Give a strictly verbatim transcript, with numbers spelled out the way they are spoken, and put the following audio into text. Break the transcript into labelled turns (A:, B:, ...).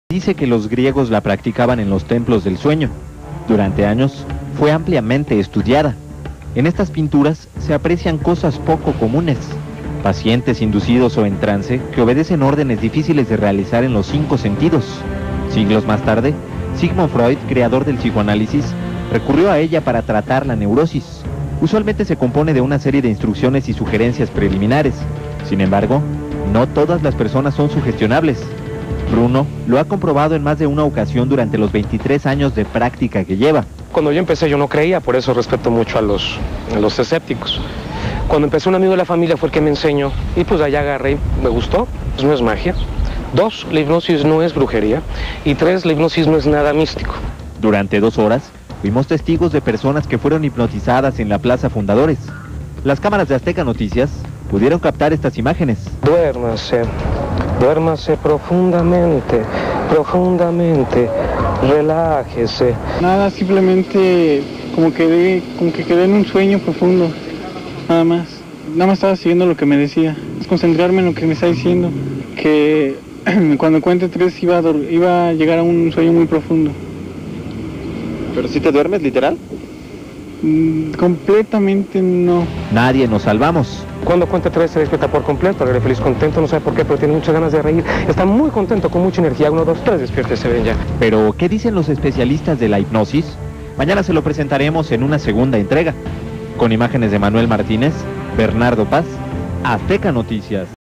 A: Dice que los griegos la practicaban en los templos del sueño. Durante años fue ampliamente estudiada. En estas pinturas se aprecian cosas poco comunes. Pacientes inducidos o en trance que obedecen órdenes difíciles de realizar en los cinco sentidos. Siglos más tarde, Sigmund Freud, creador del psicoanálisis, recurrió a ella para tratar la neurosis. Usualmente se compone de una serie de instrucciones y sugerencias preliminares. Sin embargo, no todas las personas son sugestionables. Bruno lo ha comprobado en más de una ocasión durante los veintitrés años de práctica que lleva.
B: Cuando yo empecé yo no creía, por eso respeto mucho a los, a los escépticos. Cuando empecé, un amigo de la familia fue el que me enseñó y pues allá agarré y me gustó. Pues no es magia. Dos, la hipnosis no es brujería. Y tres, la hipnosis no es nada místico.
A: Durante dos horas fuimos testigos de personas que fueron hipnotizadas en la Plaza Fundadores. Las cámaras de Azteca Noticias pudieron captar estas imágenes.
B: Duérmase, duérmase profundamente, profundamente, relájese.
C: Nada, simplemente como quedé, como que quedé en un sueño profundo, nada más. Nada más estaba siguiendo lo que me decía, concentrarme en lo que me está diciendo, que cuando cuente tres iba a, iba a llegar a un sueño muy profundo.
D: ¿Pero si te duermes, literal?
C: Mm, completamente no.
A: Nadie nos salvamos.
B: Cuando cuente tres se despierta por completo, alegre, feliz, contento, no sabe por qué, pero tiene muchas ganas de reír. Está muy contento, con mucha energía. Uno, dos, tres, despierta y se ven ya.
A: Pero, ¿qué dicen los especialistas de la hipnosis? Mañana se lo presentaremos en una segunda entrega. Con imágenes de Manuel Martínez, Bernardo Paz, Azteca Noticias.